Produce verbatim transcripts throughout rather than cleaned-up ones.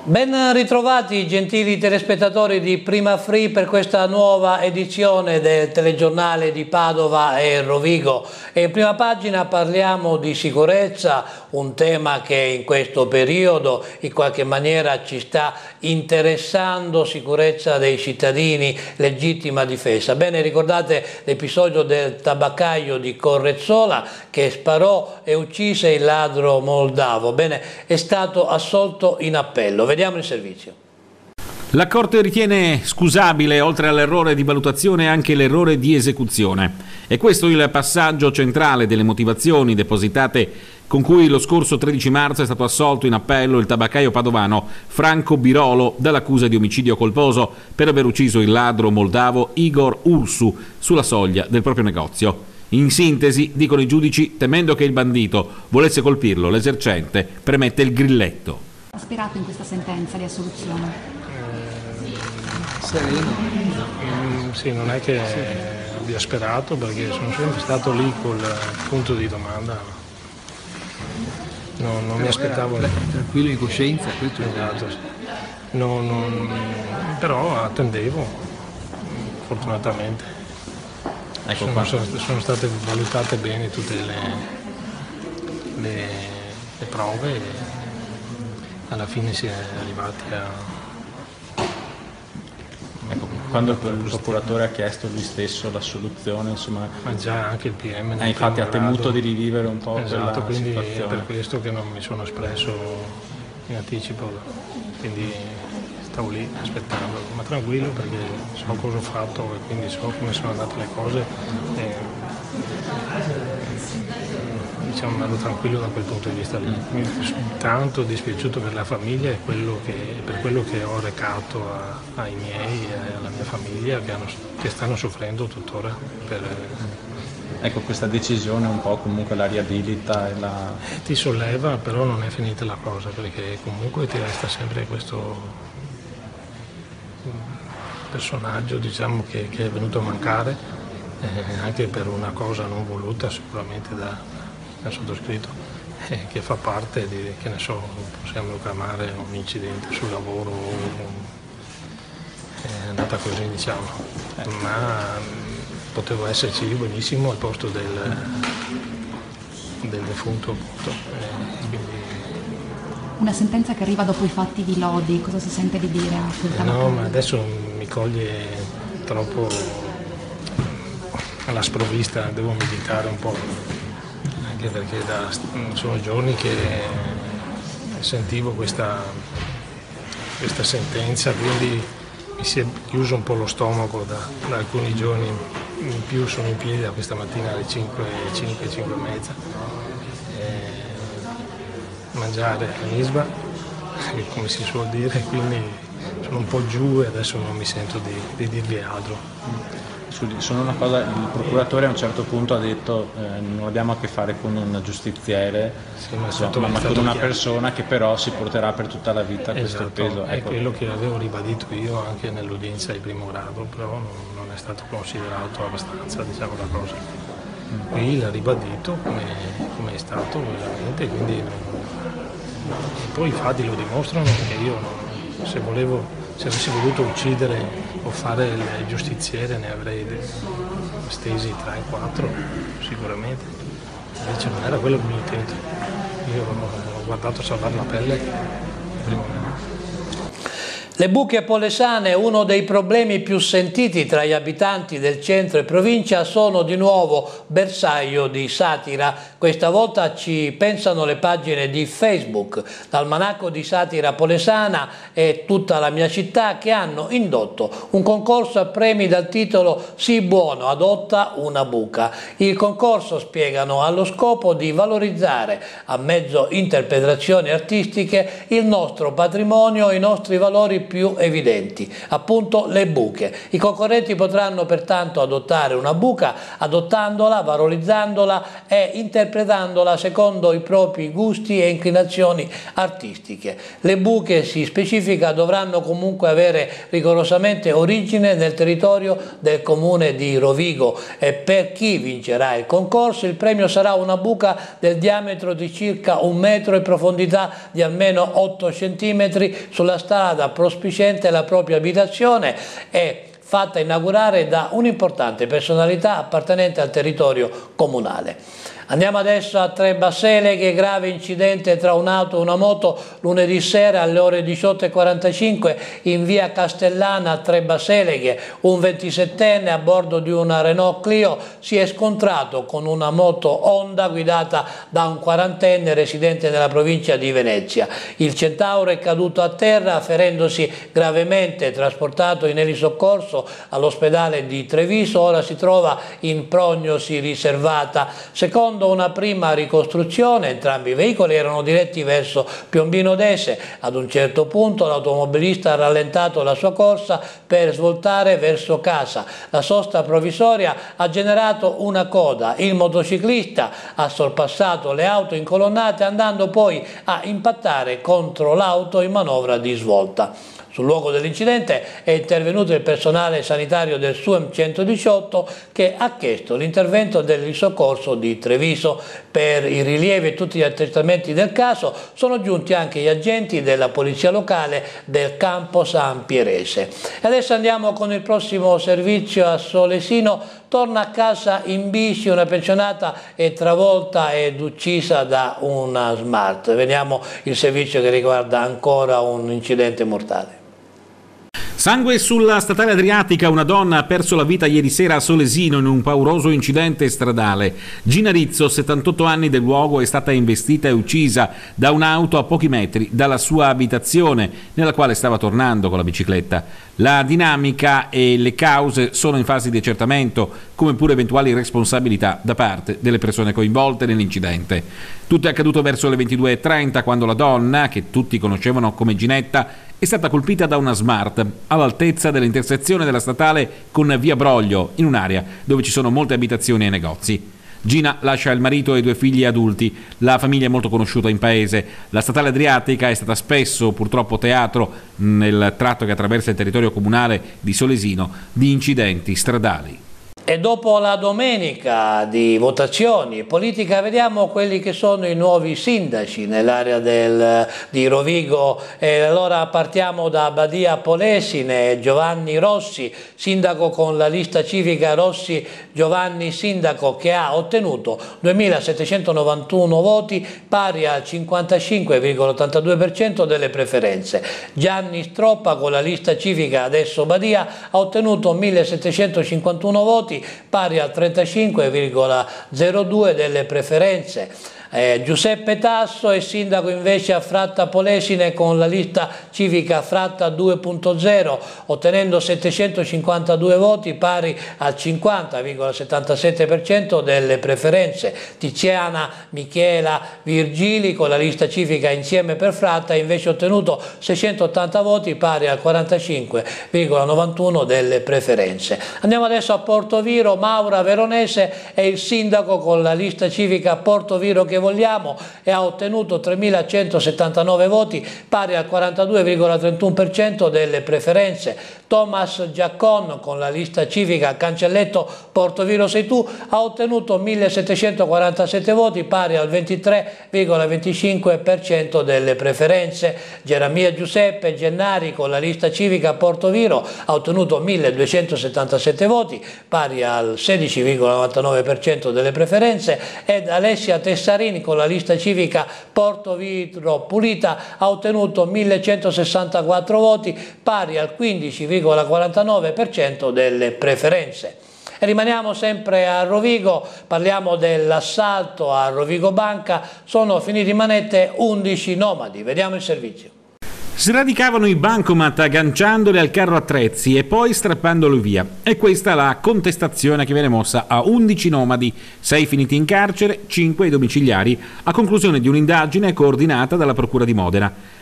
Ben ritrovati gentili telespettatori di Prima Free per questa nuova edizione del telegiornale di Padova e Rovigo. E in prima pagina parliamo di sicurezza, un tema che in questo periodo in qualche maniera ci sta interessando, sicurezza dei cittadini, legittima difesa. Bene, ricordate l'episodio del tabaccaio di Correzzola che sparò e uccise il ladro moldavo. Bene, è stato assolto in appello. Vediamo il servizio. La Corte ritiene scusabile, oltre all'errore di valutazione, anche l'errore di esecuzione. È questo il passaggio centrale delle motivazioni depositate con cui lo scorso tredici marzo è stato assolto in appello il tabaccaio padovano Franco Birolo dall'accusa di omicidio colposo per aver ucciso il ladro moldavo Igor Ursu sulla soglia del proprio negozio. In sintesi, dicono i giudici, temendo che il bandito volesse colpirlo, l'esercente premette il grilletto. Ha sperato in questa sentenza di assoluzione? Sereno. Mm, sì, non è che sì. abbia sperato, perché sono sempre stato lì col punto di domanda. No, non mi aspettavo. Tranquillo in coscienza, questo esatto. No, non, però attendevo, fortunatamente. Ecco sono, qua. sono state valutate bene tutte le, le, le prove e alla fine si è arrivati a... Ecco, quando il procuratore ha chiesto lui stesso la soluzione, insomma, ma già anche il P M eh, infatti ha temuto di rivivere un po' esatto, quella quindi situazione. È per questo che non mi sono espresso in anticipo, quindi stavo lì aspettando, ma tranquillo perché so cosa ho fatto e quindi so come sono andate le cose e, diciamo, ero tranquillo da quel punto di vista lì. Mi è tanto dispiaciuto per la famiglia e quello che, per quello che ho recato a, ai miei e alla mia famiglia che, hanno, che stanno soffrendo tuttora. Per... Ecco, questa decisione un po' comunque la riabilita e la... Ti solleva, però non è finita la cosa, perché comunque ti resta sempre questo personaggio, diciamo, che, che è venuto a mancare, eh, anche per una cosa non voluta sicuramente da... ha sottoscritto, eh, che fa parte di, che ne so, possiamo chiamare un incidente sul lavoro, è andata così, diciamo, ma potevo esserci io benissimo al posto del, del defunto, appunto. Eh, quindi... Una sentenza che arriva dopo i fatti di Lodi, cosa si sente di dire a quel tabaccaio? No, ma adesso mi coglie troppo alla sprovvista, devo meditare un po'. Anche perché da, sono giorni che sentivo questa, questa sentenza, quindi mi si è chiuso un po' lo stomaco da, da alcuni giorni in più. Sono in piedi da questa mattina alle cinque, cinque, cinque e mezza, e mangiare all'Isba, come si suol dire, quindi sono un po' giù e adesso non mi sento di, di dirvi altro. Sono una cosa, il procuratore a un certo punto ha detto eh, non abbiamo a che fare con un giustiziere, sì, ma, insomma, ma con una persona che però si porterà per tutta la vita questo esatto, peso. È ecco. quello che avevo ribadito io anche nell'udienza di primo grado, però non, non è stato considerato abbastanza, diciamo, la cosa. Mm. Qui l'ha ribadito come, come è stato veramente, quindi non... e poi i fatti lo dimostrano che io non, se volevo se avessi voluto uccidere o fare il giustiziere ne avrei stesi tre quattro sicuramente, invece non era quello il mio intento. Io ho guardato a salvare la pelle prima. Le buche polesane, uno dei problemi più sentiti tra gli abitanti del centro e provincia, sono di nuovo bersaglio di satira. Questa volta ci pensano le pagine di Facebook, l'almanacco di satira polesana e Tutta la mia città, che hanno indotto un concorso a premi dal titolo Sii buono, adotta una buca. Il concorso, spiegano, ha lo scopo di valorizzare, a mezzo interpretazioni artistiche, il nostro patrimonio e i nostri valori più evidenti, appunto le buche. I concorrenti potranno pertanto adottare una buca adottandola, valorizzandola e interpretandola secondo i propri gusti e inclinazioni artistiche. Le buche, si specifica, dovranno comunque avere rigorosamente origine nel territorio del comune di Rovigo e per chi vincerà il concorso il premio sarà una buca del diametro di circa un metro e profondità di almeno otto centimetri sulla strada prospiciente la propria abitazione e fatta inaugurare da un'importante personalità appartenente al territorio comunale. Andiamo adesso a Trebaseleghe, grave incidente tra un'auto e una moto lunedì sera alle ore diciotto e quarantacinque in via Castellana a Trebaseleghe. Un ventisettenne a bordo di una Renault Clio si è scontrato con una moto Honda guidata da un quarantenne residente nella provincia di Venezia. Il Centauro è caduto a terra ferendosi gravemente, trasportato in elisoccorso all'ospedale di Treviso, ora si trova in prognosi riservata. Secondo una prima ricostruzione, entrambi i veicoli erano diretti verso Piombino Dese. Ad un certo punto l'automobilista ha rallentato la sua corsa per svoltare verso casa. La sosta provvisoria ha generato una coda. Il motociclista ha sorpassato le auto incolonnate andando poi a impattare contro l'auto in manovra di svolta. Sul luogo dell'incidente è intervenuto il personale sanitario del S U E M centodiciotto che ha chiesto l'intervento del soccorso di Treviso. Per i rilievi e tutti gli accertamenti del caso sono giunti anche gli agenti della polizia locale del campo San Pierese. E adesso andiamo con il prossimo servizio a Solesino. Torna a casa in bici una pensionata è travolta ed uccisa da una Smart. Vediamo il servizio che riguarda ancora un incidente mortale. Sangue sulla statale Adriatica, una donna ha perso la vita ieri sera a Solesino in un pauroso incidente stradale. Gina Rizzo, settantotto anni, del luogo, è stata investita e uccisa da un'auto a pochi metri dalla sua abitazione, nella quale stava tornando con la bicicletta. La dinamica e le cause sono in fase di accertamento, come pure eventuali responsabilità da parte delle persone coinvolte nell'incidente. Tutto è accaduto verso le ventidue e trenta, quando la donna, che tutti conoscevano come Ginetta, è stata colpita da una Smart all'altezza dell'intersezione della statale con via Broglio, in un'area dove ci sono molte abitazioni e negozi. Gina lascia il marito e due figli adulti. La famiglia è molto conosciuta in paese. La statale Adriatica è stata spesso, purtroppo, teatro, nel tratto che attraversa il territorio comunale di Solesino, di incidenti stradali. E dopo la domenica di votazioni politica vediamo quelli che sono i nuovi sindaci nell'area di Rovigo. E allora partiamo da Badia Polesine. Giovanni Rossi, sindaco con la lista civica Rossi Giovanni Sindaco, che ha ottenuto duemilasettecentonovantuno voti, pari al cinquantacinque virgola ottantadue per cento delle preferenze. Gianni Stroppa con la lista civica Adesso Badia ha ottenuto millesettecentocinquantuno voti, pari al trentacinque virgola zero due delle preferenze. Eh, Giuseppe Tasso è sindaco invece a Fratta Polesine con la lista civica Fratta due punto zero, ottenendo settecentocinquantadue voti, pari al cinquanta virgola settantasette per cento delle preferenze. Tiziana Michela Virgili con la lista civica Insieme per Fratta ha invece ottenuto seicentottanta voti, pari al quarantacinque virgola novantuno delle preferenze. Andiamo adesso a Portoviro. Maura Veronese è il sindaco con la lista civica Portoviro che vogliamo e ha ottenuto tremilacentosettantanove voti, pari al quarantadue virgola trentuno per cento delle preferenze. Thomas Giaccon con la lista civica Cancelletto Portoviro sei tu ha ottenuto millesettecentoquarantasette voti, pari al ventitré virgola venticinque per cento delle preferenze. Geremia Giuseppe Gennari con la lista civica Portoviro ha ottenuto milleduecentosettantasette voti, pari al sedici virgola novantanove per cento delle preferenze, ed Alessia Tessarini con la lista civica Portoviro Pulita ha ottenuto millecentosessantaquattro voti, pari al quindici virgola quarantanove per cento delle preferenze. E rimaniamo sempre a Rovigo, parliamo dell'assalto a Rovigo Banca. Sono finiti in manette undici nomadi, vediamo il servizio. Sradicavano i bancomat agganciandoli al carro attrezzi e poi strappandoli via. E questa è la contestazione che viene mossa a undici nomadi, sei finiti in carcere, cinque domiciliari, a conclusione di un'indagine coordinata dalla Procura di Modena.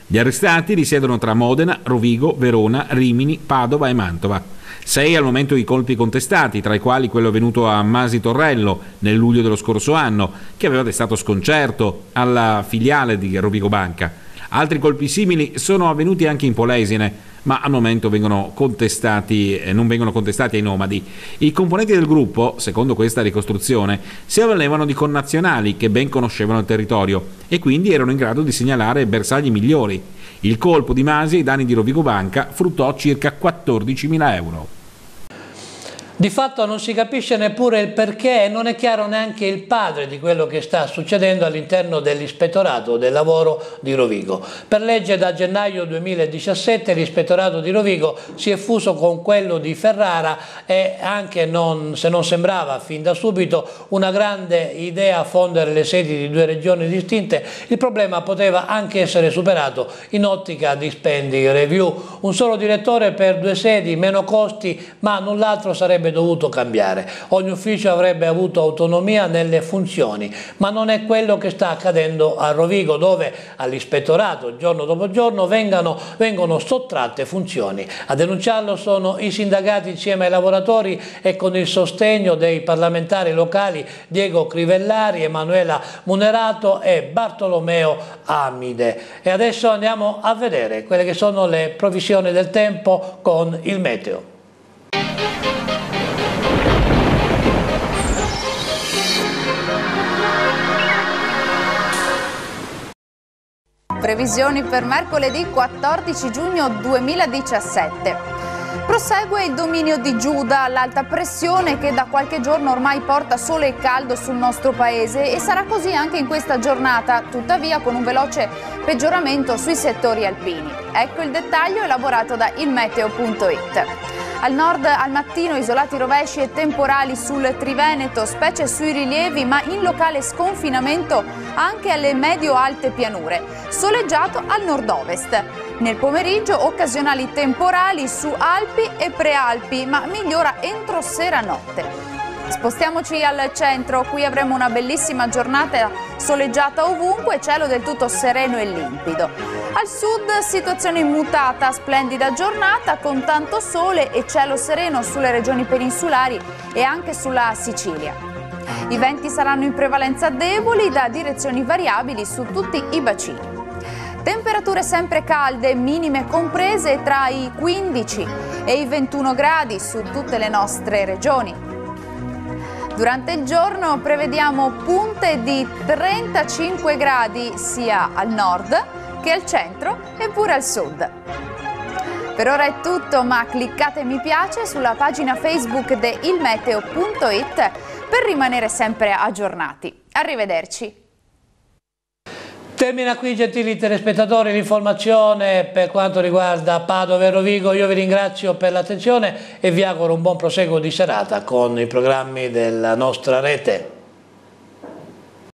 Gli arrestati risiedono tra Modena, Rovigo, Verona, Rimini, Padova e Mantova. Sei al momento i colpi contestati, tra i quali quello avvenuto a Masi Torrello nel luglio dello scorso anno, che aveva destato sconcerto alla filiale di Rovigo Banca. Altri colpi simili sono avvenuti anche in Polesine, ma al momento vengono contestati, eh, non vengono contestati ai nomadi. I componenti del gruppo, secondo questa ricostruzione, si avvalevano di connazionali che ben conoscevano il territorio e quindi erano in grado di segnalare bersagli migliori. Il colpo di Masi ai danni di Rovigo Banca fruttò circa quattordicimila euro. Di fatto non si capisce neppure il perché e non è chiaro neanche il padre di quello che sta succedendo all'interno dell'Ispettorato del Lavoro di Rovigo. Per legge da gennaio duemiladiciassette l'Ispettorato di Rovigo si è fuso con quello di Ferrara e anche non, se non sembrava fin da subito una grande idea fondere le sedi di due regioni distinte, il problema poteva anche essere superato in ottica di spending review. Un solo direttore per due sedi, meno costi, ma null'altro sarebbe dovuto cambiare. Ogni ufficio avrebbe avuto autonomia nelle funzioni, ma non è quello che sta accadendo a Rovigo, dove all'ispettorato giorno dopo giorno vengano, vengono sottratte funzioni. A denunciarlo sono i sindacati insieme ai lavoratori e con il sostegno dei parlamentari locali Diego Crivellari, Emanuela Munerato e Bartolomeo Amide. E adesso andiamo a vedere quelle che sono le previsioni del tempo con il meteo. Previsioni per mercoledì quattordici giugno duemiladiciassette. Prosegue il dominio di Giuda, l'alta pressione che da qualche giorno ormai porta sole e caldo sul nostro paese e sarà così anche in questa giornata, tuttavia con un veloce peggioramento sui settori alpini. Ecco il dettaglio elaborato da ilmeteo punto it. Al nord al mattino isolati rovesci e temporali sul Triveneto, specie sui rilievi, ma in locale sconfinamento anche alle medio-alte pianure. Soleggiato al nord-ovest. Nel pomeriggio occasionali temporali su Alpi e Prealpi, ma migliora entro sera-notte. Spostiamoci al centro, qui avremo una bellissima giornata soleggiata ovunque, cielo del tutto sereno e limpido. Al sud situazione immutata, splendida giornata con tanto sole e cielo sereno sulle regioni peninsulari e anche sulla Sicilia. I venti saranno in prevalenza deboli da direzioni variabili su tutti i bacini. Temperature sempre calde, minime comprese tra i quindici e i ventuno gradi su tutte le nostre regioni. Durante il giorno prevediamo punte di trentacinque gradi sia al nord che al centro e pure al sud. Per ora è tutto, ma cliccate mi piace sulla pagina Facebook di ilmeteo punto it per rimanere sempre aggiornati. Arrivederci! Termina qui, gentili telespettatori, l'informazione per quanto riguarda Padova e Rovigo. Io vi ringrazio per l'attenzione e vi auguro un buon proseguo di serata con i programmi della nostra rete.